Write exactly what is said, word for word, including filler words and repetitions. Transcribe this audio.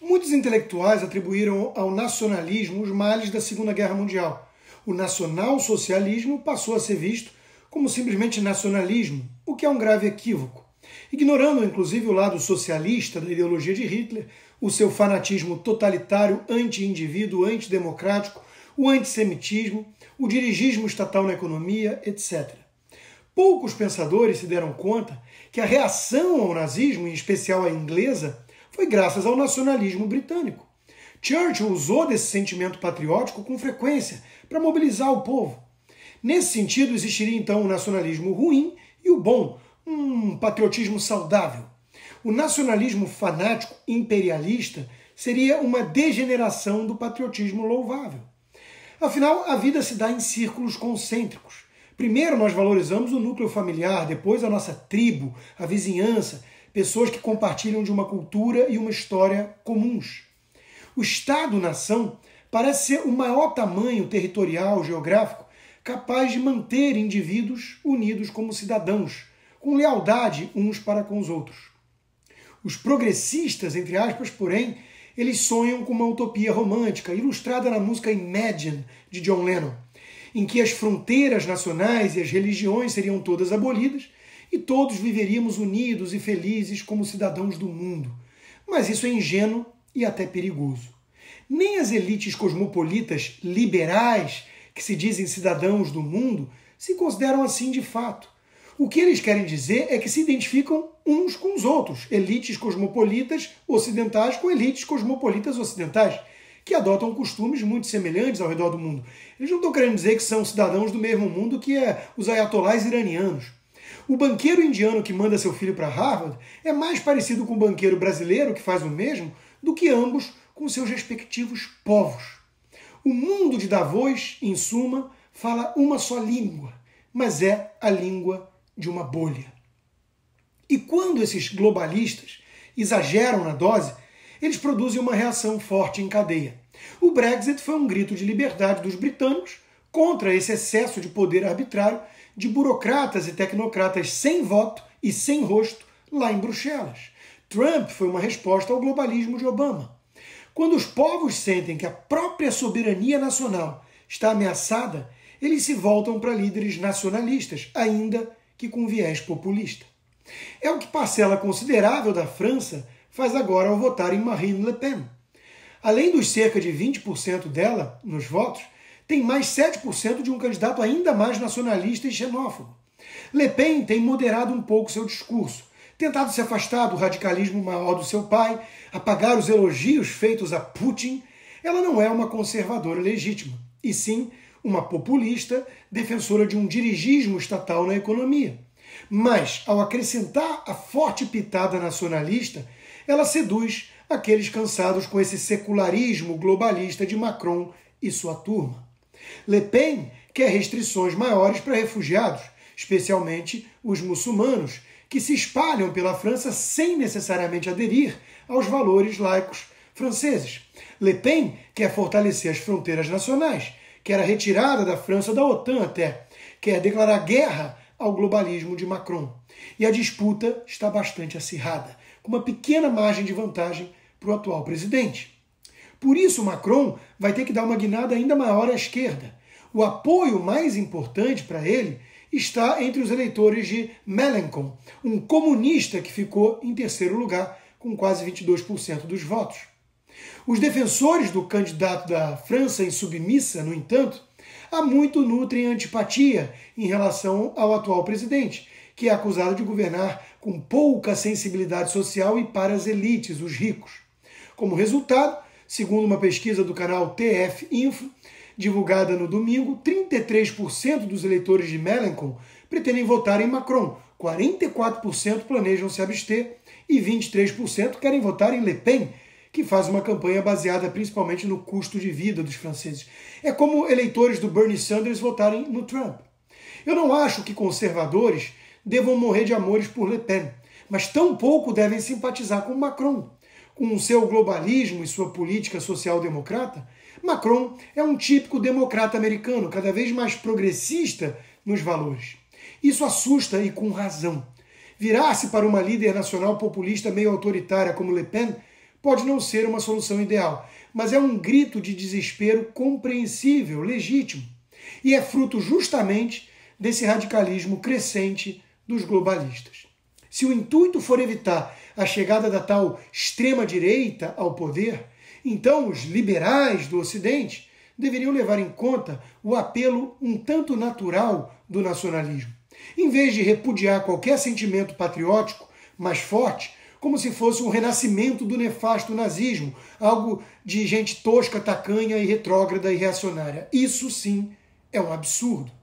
Muitos intelectuais atribuíram ao nacionalismo os males da Segunda Guerra Mundial. O nacionalsocialismo passou a ser visto como simplesmente nacionalismo, o que é um grave equívoco, ignorando inclusive o lado socialista da ideologia de Hitler, o seu fanatismo totalitário, anti-indivíduo, antidemocrático, o antissemitismo, o dirigismo estatal na economia, etcétera. Poucos pensadores se deram conta que a reação ao nazismo, em especial a inglesa, foi graças ao nacionalismo britânico. Churchill usou desse sentimento patriótico com frequência para mobilizar o povo. Nesse sentido, existiria então o nacionalismo ruim e o bom, um patriotismo saudável. O nacionalismo fanático imperialista seria uma degeneração do patriotismo louvável. Afinal, a vida se dá em círculos concêntricos. Primeiro nós valorizamos o núcleo familiar, depois a nossa tribo, a vizinhança, pessoas que compartilham de uma cultura e uma história comuns. O Estado-nação parece ser o maior tamanho territorial, geográfico, capaz de manter indivíduos unidos como cidadãos, com lealdade uns para com os outros. Os progressistas, entre aspas, porém, eles sonham com uma utopia romântica, ilustrada na música Imagine, de John Lennon, em que as fronteiras nacionais e as religiões seriam todas abolidas e todos viveríamos unidos e felizes como cidadãos do mundo. Mas isso é ingênuo e até perigoso. Nem as elites cosmopolitas liberais, que se dizem cidadãos do mundo, se consideram assim de fato. O que eles querem dizer é que se identificam uns com os outros, elites cosmopolitas ocidentais com elites cosmopolitas ocidentais, que adotam costumes muito semelhantes ao redor do mundo. Eles não estão querendo dizer que são cidadãos do mesmo mundo que é os ayatolás iranianos. O banqueiro indiano que manda seu filho para Harvard é mais parecido com o banqueiro brasileiro que faz o mesmo do que ambos com seus respectivos povos. O mundo de Davos, em suma, fala uma só língua, mas é a língua de uma bolha. E quando esses globalistas exageram na dose, eles produzem uma reação forte em cadeia. O Brexit foi um grito de liberdade dos britânicos contra esse excesso de poder arbitrário de burocratas e tecnocratas sem voto e sem rosto lá em Bruxelas. Trump foi uma resposta ao globalismo de Obama. Quando os povos sentem que a própria soberania nacional está ameaçada, eles se voltam para líderes nacionalistas, ainda que com viés populista. É o que parcela considerável da França faz agora ao votar em Marine Le Pen. Além dos cerca de vinte por cento dela nos votos, tem mais sete por cento de um candidato ainda mais nacionalista e xenófobo. Le Pen tem moderado um pouco seu discurso, tentado se afastar do radicalismo maior do seu pai, apagar os elogios feitos a Putin. Ela não é uma conservadora legítima, e sim uma populista defensora de um dirigismo estatal na economia. Mas, ao acrescentar a forte pitada nacionalista, ela seduz aqueles cansados com esse secularismo globalista de Macron e sua turma. Le Pen quer restrições maiores para refugiados, especialmente os muçulmanos, que se espalham pela França sem necessariamente aderir aos valores laicos franceses. Le Pen quer fortalecer as fronteiras nacionais, quer a retirada da França da OTAN até, quer declarar guerra ao globalismo de Macron. E a disputa está bastante acirrada, com uma pequena margem de vantagem para o atual presidente. Por isso, Macron vai ter que dar uma guinada ainda maior à esquerda. O apoio mais importante para ele está entre os eleitores de Mélenchon, um comunista que ficou em terceiro lugar, com quase vinte e dois por cento dos votos. Os defensores do candidato da França insubmissa, no entanto, há muito nutrem antipatia em relação ao atual presidente, que é acusado de governar com pouca sensibilidade social e para as elites, os ricos. Como resultado, segundo uma pesquisa do canal T F Info, divulgada no domingo, trinta e três por cento dos eleitores de Mélenchon pretendem votar em Macron, quarenta e quatro por cento planejam se abster e vinte e três por cento querem votar em Le Pen, que faz uma campanha baseada principalmente no custo de vida dos franceses. É como eleitores do Bernie Sanders votarem no Trump. Eu não acho que conservadores devam morrer de amores por Le Pen, mas tampouco devem simpatizar com Macron. Com seu globalismo e sua política social-democrata, Macron é um típico democrata americano, cada vez mais progressista nos valores. Isso assusta e com razão. Virar-se para uma líder nacional populista meio autoritária como Le Pen pode não ser uma solução ideal, mas é um grito de desespero compreensível, legítimo, e é fruto justamente desse radicalismo crescente dos globalistas. Se o intuito for evitar a chegada da tal extrema-direita ao poder, então os liberais do Ocidente deveriam levar em conta o apelo um tanto natural do nacionalismo, em vez de repudiar qualquer sentimento patriótico mais forte, como se fosse um renascimento do nefasto nazismo, algo de gente tosca, tacanha e retrógrada e reacionária. Isso sim é um absurdo.